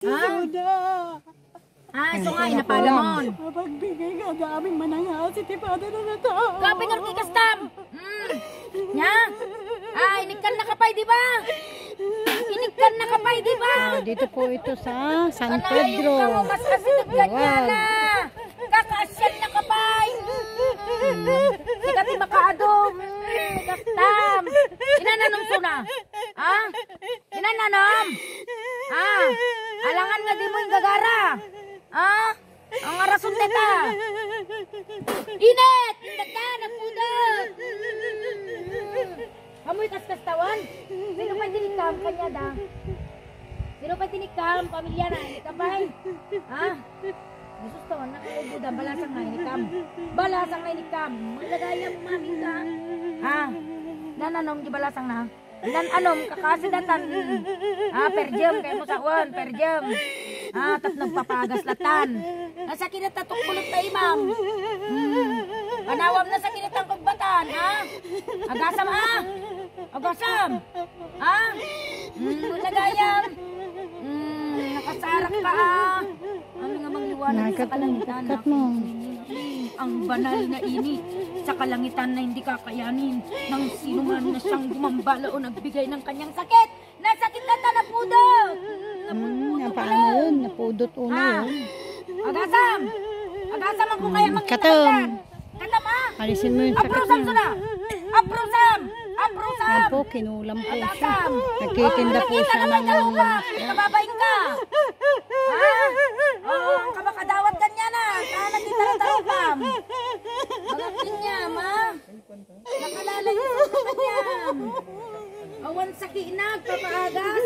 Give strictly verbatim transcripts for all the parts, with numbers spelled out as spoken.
Ah? Ah, so nga, inapalamon. Mapagbigay ka daming mananghas, itipado na na to. Kapit ng kikastam. Hmm. Nya? Ah, inikan na kapay, di ba? Inikan na kapay, di ba? Ah, dito po ito sa San Pedro. Kanayon ka mo, mas kasi nagganyan na. Kakaasyal na kapay. Sikati makaadong. Kastam. Inananom ko na. Ah? Inananom. Ah? Alangan nga di mo yung gagara. Ah? Ang arason neta. Init! Init ka! Nagpudot! Kamoy kaskastawan? Sino pa tinikam? Kanya da? Sino pa tinikam? Pamilya na? Inikabay? Ha? Jesus to, nakaubuda. Balasang na inikam. Balasang na inikam. Maglagaya mo maming ka. Ha? Nananom di balasang na? Nananom kakasidatan. Ha? Perjem. Kaya mo sa uwan. Perjem. Ah, tap nagpapagas latan. Nasa kinatatok kulot na imam. Hmm. Panawam na sa kinatang pagbatan, ha? Agasam, ha? Agasam. Ha? Hmm, lagayam. Hmm, nakasarak pa, ha? Ang nga mangliwanag sa kalangitan. Ang banal na ini sa kalangitan na hindi kakayanin ng sinuman na siyang gumambala o nagbigay ng kanyang sakit. Nasakit na tanapudot. Hmm, paano yun? Napudot una yun. Agasam! Agasam ako kaya Hmm, magkita. katom. Katam, ha? Alisin mo yung sakit Aprosam niya. sila! Aprosam! Aprosam! Yan po, kinulam po siya. Agasam! Nagkikinda po Nakita siya naman ng... kalupa! Kababayin ka! Ha? Oo, kabakadawat ka niya na! Kaya nakita na talupam! Mga kinyam, ha? Nakalala yung sa kanyam! Awan sa kinag, papaagas!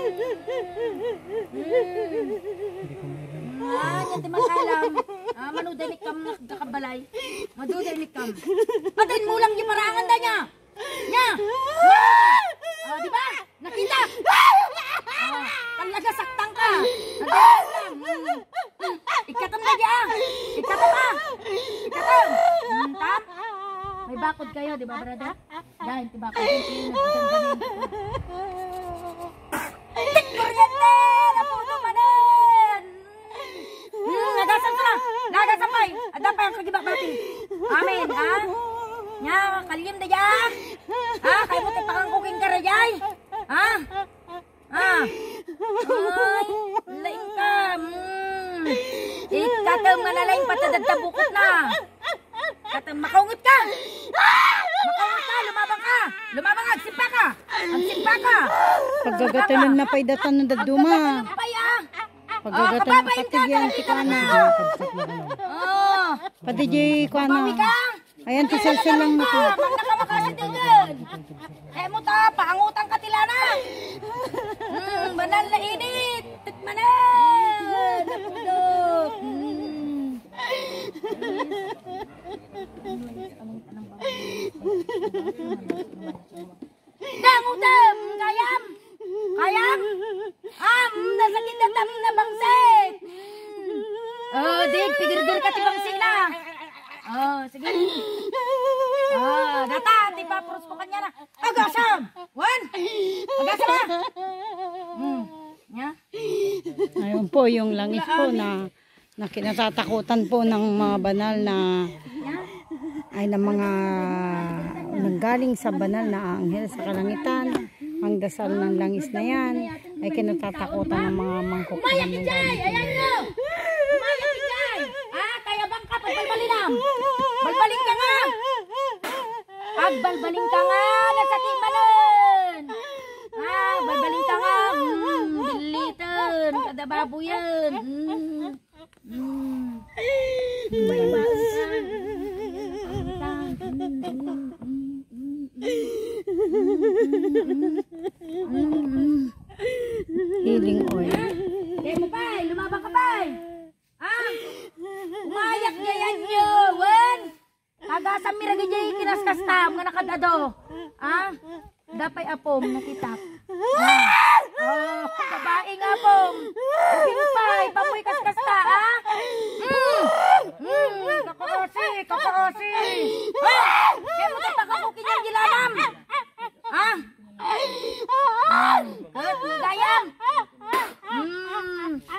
Ah, yan di makalam. Ah, manuday kam nakakabalay. Maduday ni kam. Patayin mo lang yung parangan da niya. Nya! Ah, di ba? Nakita! Ah, talaga saktang ka. Nagayos lang. Ikatam na diya. Ikatam ha. Ikatam. Hmm, tam? May bakod kayo, di ba, brother? Dahil, di bakod yung Tik kuryente! Napuno pa din! Hmm, nagasan ka na! Nagasan pa eh! Ada pa yung kagibak natin! Amen, ha? Nya, kalim na dyan! Ha? Kaya mo tayo pakangkuking ka rayay! Ha? Ha? Ay, laing ka! Hmm. Ikataw nga na laing patadagtabukot na! Katang makaungit ka! Makaungit ka! Lumabang ka! Lumabang ka! Agsimpa ka! Agsimpa ka! Paggagatalan na pa'y datan ng daduma. Pagkakatalan pa ya! Paggagatalan na patigyan si Kana. Oh! Pati jay Kana. Bawi ka! Ayan, tisal-sal lang na po. Mag nakamakasitigod! Eh mo ta! Paangutang katilana! Hmm, banal na init! Tikmanan! Napudot! Hmm. Dangutam! Kayam! Kayam! Am! Nasakit na taming na bangsik! Oh, dig! Pigir-dir ka ti bangsik na! Oh, sige! Oh, data! Tipapros ko kanya na! Agasam! One! Agasam na! Hmm. Nya? Ayun po, yung langis po na, na kinatatakutan po ng mga banal na ay ng mga nanggaling sa banal na anghel sa kalangitan. Ang dasal ng langis na yan ay kinatatakutan ng mga mangkok. Umayak ki Jay! Ayan nyo! Umayak ki Jay! Ah, kaya bang ka pagbalbalinam? Balbalin ka nga! Pagbalbalin ka nga! Nasakit manon! Ah, balbalin ka nga! Mm, bilitan! Kada babuyan! Mm, mm. Balbalin ka! Healing oil. Kaya mo pa, lumabang ka pa. Ah, umayak niya yan nyo. Wen, kagasam miragay niya kinaskastam nga nakadado. Ah, dapay apom nakitak. Ah, oh, babae nga apom. Pagpay, papoy kaskasta, ah. Hmm, hmm, kakaosi, kakaosi. Ah, kaya mo tayo pakakukin yung gilanam. Ah, ah, gayam. Hmm,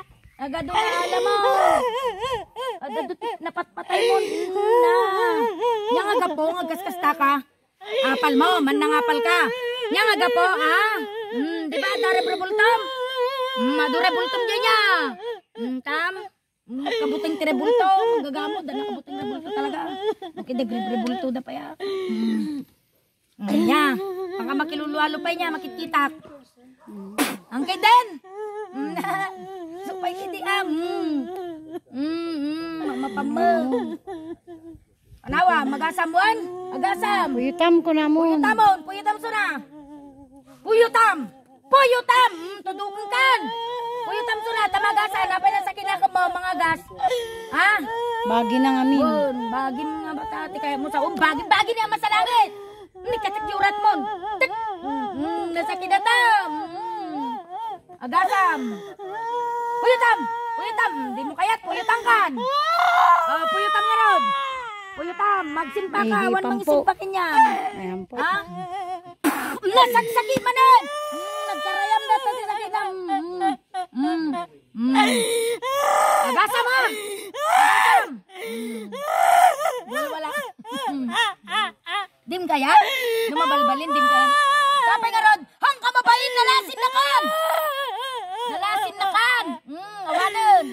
Agad na alam mo. Agad napatpatay mo na. Yang aga po, agaskasta ka. Apal mo, man nangapal ka. Yang aga po, ha? Hmm, di ba, dare bultom? Madure bultom dyan niya. Hmm, tam? Hmm, kabuting tirebulto. Gagamo, dala kabuting tirebulto talaga. Makidagre-bulto na pa ya. Hmm. Hmm, niya. Pagka makilulualo pa niya, makikita. Ang kay Den. Supay kiti am. Mm, mm, mapamang. Anawa, magasam buwan? Magasam. Puyutam ko na mo. Puyutamon, puyutam suna. Puyutam. Puyutam. Mm, tudukan kan. Puyutam suna, tamagasan. Apa na sa kinakam mo mga gas? Ha? Bagi na amin. Bun, bagi nga batati kaya mo sa um, bagi, bagi niya masalangit. Hindi katik yurat mo. Tik. Mm, nasa kinatam. Mm. Agasam. Puyutam. Puyutam. Di mo kayat. Puyutam kan. Uh, puyutam nga rod. Puyutam. Magsimpa ka. Ay, Awan hipam mang po. isimpakin yan. Ayan po. Ha? Nasagsagi manan. Mm, nagkarayam na ito sa kinam. Mm. Mm. Agasam ha. Agasam. Mm. Wala wala. Mm. Dim kaya? Lumabalbalin dim kaya? Kapay nga rod. Hang kamabayin. Nalasin na kan. Nalasin na kan. Mm, awanan.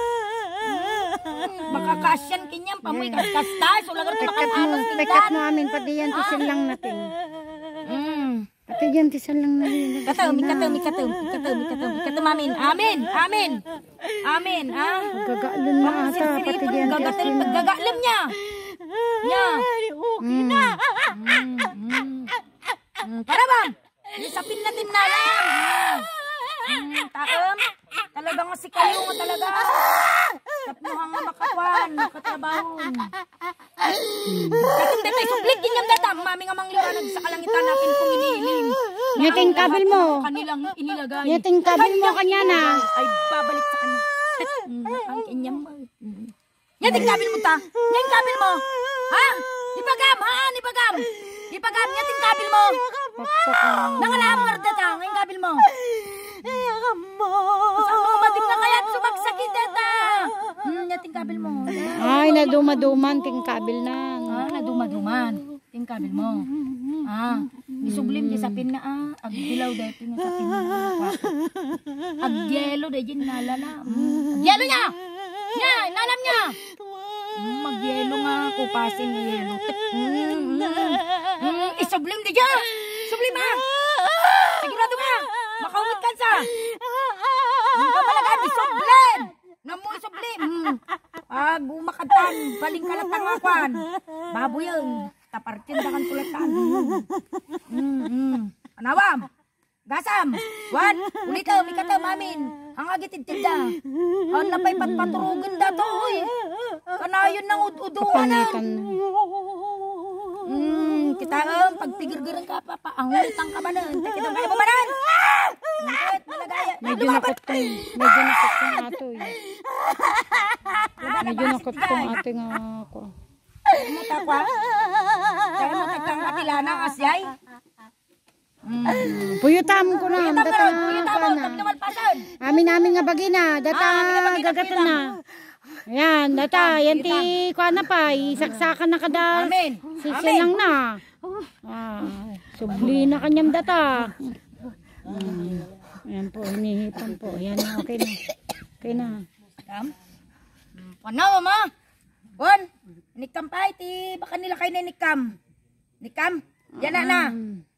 Mm, baka kasyan kinyang pamoy kastas. Wala ka rin Pekat mo, makatanos pekat tingnan. mo amin. Pati yan, tisan lang natin. Mm. Pati yan, tisan lang natin. Katum, ikatum, ikatum, ikatum, ikatum, ikatum, amin, amin, amin, amin, ha? Gagaalun na ata. Pati yan, Gagatal, tisan lang. paggagalim niya. Niya. Mm. Mm, mm. Mm, para bang? Isapin natin na lang. Mm, taem. Talaga nga si kayo nga talaga. Tapnuhang nga makakwan, makatrabahon. Katong detay, suplit kinyang data. Mami nga mangliwanag sa kalangitan natin kung iniiling. Nyating kabil mo. Kanilang inilagay. Nyating kabil mo kanya na. Ay, babalik sa kanya. Mm, ang kinyang mo. Mm. Nyating kabil mo ta. Nyating kabil mo. Ha? Ipagam, ha? Ipagam. Ipagam, nyating kabil mo. Nangalamar data, ngayon kabil mo. Saan mo matik na kaya sumagsakit data? Hmm, nyating kabil mo. Ay, nadumaduman. Ting kabil na. Ah, nadumaduman. Ting kabil mo. Ah, isublim di sapin na ah. Agdilaw dahil nga sapin na. Agyelo dahil din nalala. Mm. Agyelo niya! Niya, nalam niya! Mm, magyelo nga, kupasin ng yelo. Mm, mm, mm, isublim di dyan! Sublim ha! Sigurado ka! Makaumit ka sa! Hindi ka malagay, isublim! Namu isublim! Mm. Pag umakatan, baling ka lang tangakwan. Baboy yun. Tapartin na kan tulatan. Mm, mm. Anawam! Gasam! Wan! Ulitaw, mikataw mamin! Ang agitid tilda! Ang napay patpaturugin dato! Uy! Kanayon ng ud-uduan! Kapangitan. Hmm, kita ang pagpigir-giran ka pa pa ang utang ka ba nun? Kita kaya mo ba nun? Ngit, malagaya. Medyo nakutong. Medyo nakutong ato eh. Medyo nakutong ato nga ako. Kaya mo takwa? Kaya mo takang katilana asyay? Hmm. Puyutam ko na. Puyutam Data ka ron, puyutam mo, na. tap naman pasan. Amin namin nga bagina. Data Ah, amin nga bagina, gagatan puyutam. na. Yan, data. Yan Puyutam. ti kuha na pa. Isaksakan na kada. Amen. Sisi Amen. lang na. Ah, subli na kanyang data. Hmm. Ayan po, hinihipan po. Yan na, okay na. Okay na. Kam? Panaw ma. Bon, nikam pa iti baka nila kay nikam. Nikam. Yan na na.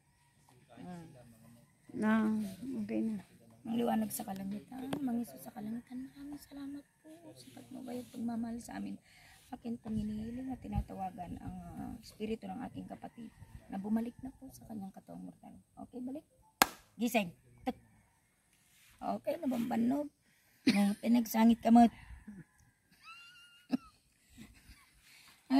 Na, okay na. Ang liwanag sa kalangitan, mangiso sa kalangitan. Maraming salamat po sa pagmabayad pagmamahal sa amin. Akin pong hinihiling at tinatawagan ang uh, espiritu ng ating kapatid na bumalik na po sa kanyang katawang mortal. Okay, balik. Gising. Tek. Okay, nabambanog. Pinagsangit kamot.